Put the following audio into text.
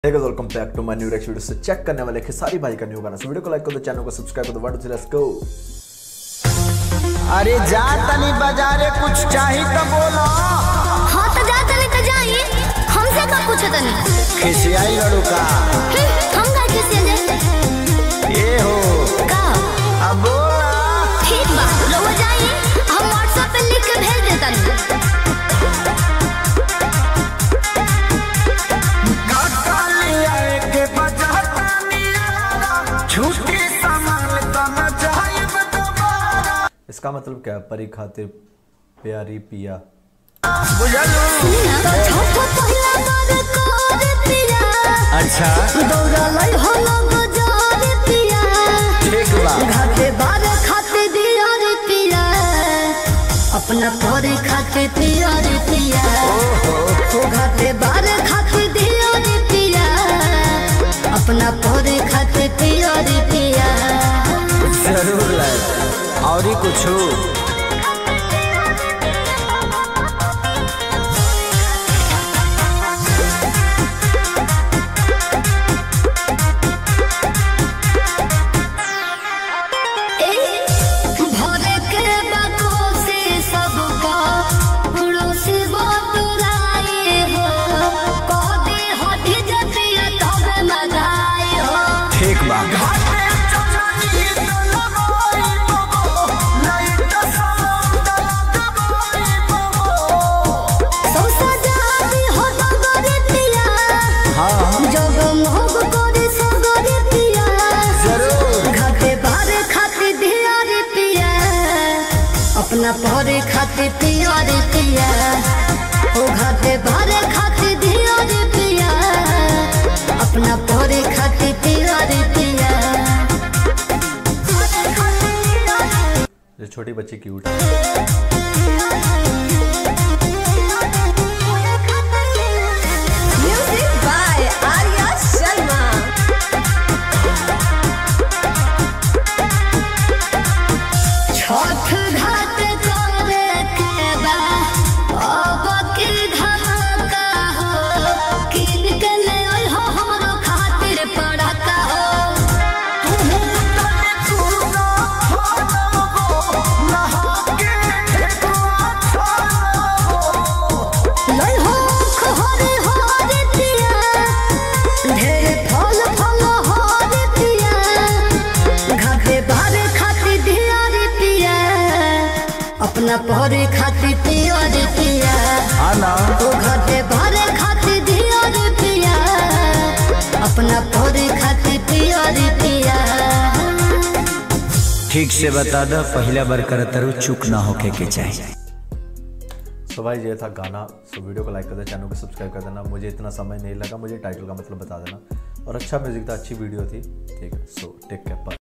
Welcome back to my new reaction video. से check करने वाले खेसारी भाई का न्यू गाना। सो वीडियो को लाइक कर दो, चैनल को सब्सक्राइब कर दो। What let's go. अरे जा तनी बाजारे कुछ चाहिए तो बोलो। हाँ तो जा तनी तो जाई, हमसे का पूछो तनी। खिसियाई लड़ू का हम का खिसिया जाए ये हो का अब बोला। ठीक बा लो जाई, हम व्हाट्सएप पे लिख के भेज देता नी। इसका मतलब क्या है? परी खातिर प्यारी पिया। अच्छा दौड़ा लाई हो लोग जार पिया, ठीक बा। घाटे बार खाते दिया रे पिया, अपना परी खाते पिया रे पिया। ओ घाटे बार खाते दिया रे पिया, अपना परी खाते पिया रे पिया। जरूर लाए और ही कुछ हो। ठीक बा। अपना परे खाते पिया रे पिया, ओ घाटे बारे खाते दिया रे पिया, अपना परे खाते पिया रे पिया। ये छोटी बच्ची cute. Music by Arya Sharma. Chhath घाट करे के बा अब के धमाका हो, किन के ले ओइ हो हमरो खातिर पड़ाका हो। लई हो खहरे हो रे पिया, ढेर फल फल हो रे पिया, घाटे बारे खातिर दिया रे पिया, अपना परे खातिर पिया रे पिया। हाँ ना ओ घाटे बारे खातिर दिया रे पिया, अपना परे खातिर पिया रे पिया। ठीक से बता दो, पहला बार करतरू चूक ना होके के चाहिए। सो भाई ये था गाना। सो वीडियो को लाइक कर दो, चैनल को सब्सक्राइब कर देना। मुझे इतना समय नहीं लगा, मुझे टाइटल का मतलब बता देना। और अच्छा म्यूजिक था, अच्छी वीडियो थी। ठीक है, सो टेक केयर।